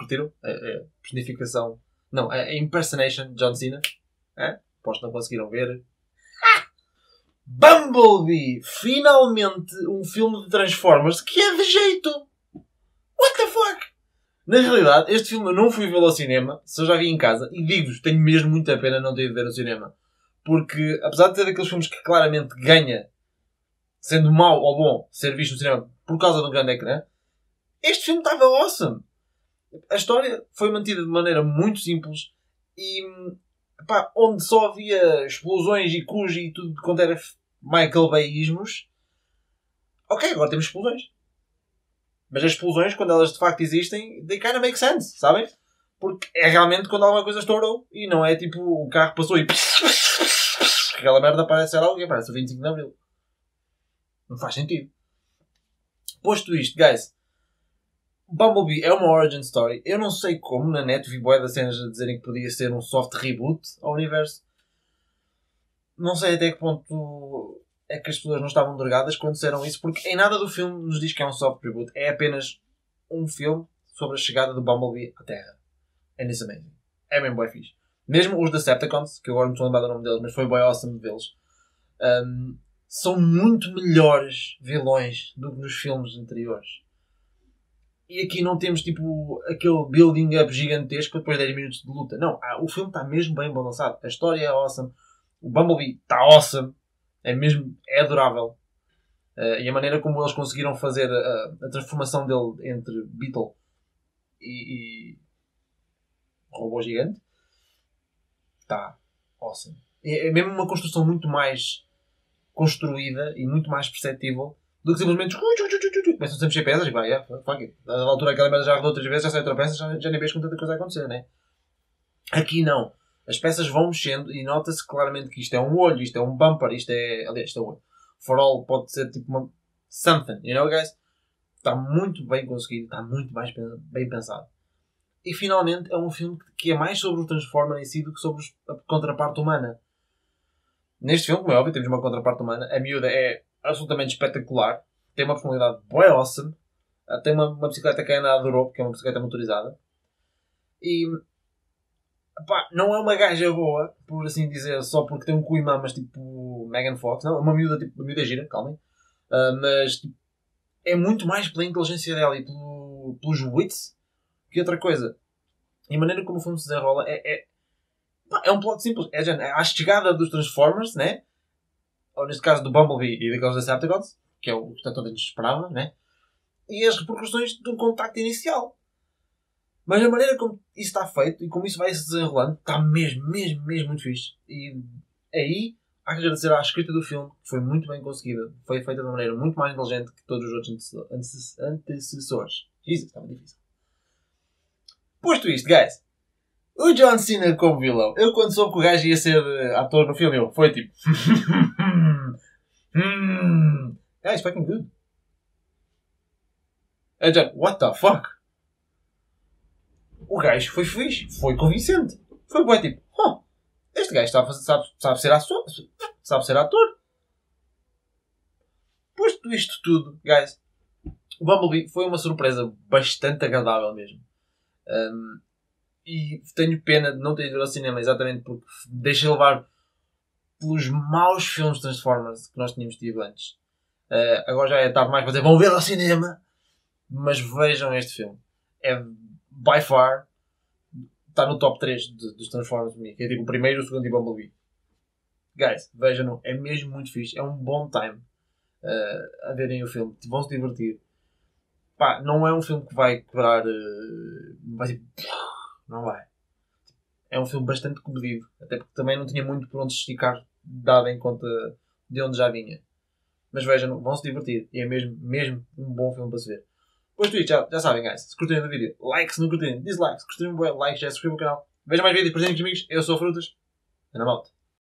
Curtiram? A personificação... Não, a impersonation de John Cena. Aposto que não conseguiram ver. Bumblebee! Finalmente um filme de Transformers que é de jeito! What the fuck? Na realidade, este filme eu não fui vê-lo ao cinema, só já vi em casa, e digo-vos, tenho mesmo muita pena não ter ido ver ao cinema. Porque, apesar de ter daqueles filmes que claramente ganha, sendo mau ou bom, ser visto no cinema por causa de um grande ecrã, este filme estava awesome! A história foi mantida de maneira muito simples e, pá, onde só havia explosões e cuji e tudo quanto era Michael Bayismos. Ok, agora temos explosões. Mas as explosões, quando elas de facto existem, they kind of make sense, sabem? Porque é realmente quando alguma coisa estourou e não é tipo o carro passou e aquela merda parece alguém, parece o 25 de Abril. Não faz sentido. Posto isto, guys, Bumblebee é uma origin story. Eu não sei como, na net vi bué das cenas a dizerem que podia ser um soft reboot ao universo. Não sei até que ponto é que as pessoas não estavam drogadas quando disseram isso, porque em nada do filme nos diz que é um soft reboot. É apenas um filme sobre a chegada do Bumblebee à Terra. And it's amazing. É mesmo bué fixe. Mesmo os Decepticons, que eu agora não estou a lembrar do nome deles, mas foi bué awesome vê-los, são muito melhores vilões do que nos filmes anteriores. E aqui não temos tipo aquele building up gigantesco depois de 10 minutos de luta. Não, o filme está mesmo bem balançado. A história é awesome. O Bumblebee está awesome. É adorável. E a maneira como eles conseguiram fazer a transformação dele entre Beetle e robô gigante está awesome. É mesmo uma construção muito mais construída e muito mais perceptível do que simplesmente começam sempre a mexer peças e vai, fuck it. A altura aquela merda já rodou 3 vezes, já sai outra peça, já nem vejo com tanta coisa a acontecer, né? Aqui não. As peças vão mexendo e nota-se claramente que isto é um olho, isto é um bumper, isto é um olho. For all pode ser tipo uma something, you know guys? Está muito bem conseguido, está muito mais bem pensado. E finalmente é um filme que é mais sobre o Transformer em si do que sobre a contraparte humana. Neste filme, como é óbvio, temos uma contraparte humana. A miúda é absolutamente espetacular. Tem uma personalidade bué awesome. Tem uma bicicleta que a Ana adorou, porque é uma bicicleta motorizada. E, pá, não é uma gaja boa, por assim dizer, só porque tem um cu e mamas tipo Megan Fox. Não, é uma miúda, tipo, uma miúda gira, calmem. Mas tipo, é muito mais pela inteligência dela e pelos wits que outra coisa. E a maneira como o filme se desenrola é um plot simples. É a chegada dos Transformers, né? Ou neste caso do Bumblebee e daqueles Decepticons, que é o que toda a gente esperava, né? E as repercussões de um contacto inicial. Mas a maneira como isso está feito e como isso vai se desenrolando está mesmo muito fixe. E aí há que agradecer à escrita do filme, que foi muito bem conseguida. Foi feita de uma maneira muito mais inteligente que todos os outros antecessores. Jesus, estava difícil. Posto isto, guys, o John Cena como vilão. Eu quando soube que o gajo ia ser ator no filme, foi tipo... Guys, fucking good. É John, what the fuck? O gajo foi fixe, foi convincente. Foi bom, tipo... este gajo sabe ser ator. Sabe ser ator. Posto isto tudo, guys, o Bumblebee foi uma surpresa bastante agradável mesmo. E tenho pena de não ter ido ao cinema exatamente porque deixei levar pelos maus filmes de Transformers que nós tínhamos tido antes. Agora já é tarde mais para dizer vão ver ao cinema, mas vejam este filme. É by far está no top 3 dos Transformers, que é tipo o primeiro, o segundo e Bumblebee. Guys, vejam-no, é mesmo muito fixe, é um bom time a verem o filme, vão se divertir. Pá, não é um filme que vai quebrar, vai ser... Não vai. É um filme bastante comedido. Até porque também não tinha muito por onde se esticar, dado em conta de onde já vinha. Mas vejam, vão se divertir. E é mesmo um bom filme para se ver. Posto isto, já sabem, guys. Se curtirem do vídeo, like. Se não curtirem, dislike. Se curtirem, like, já subscrevam o canal. Vejam mais vídeos, presentem com os amigos. Eu sou Frutas. And I'm out.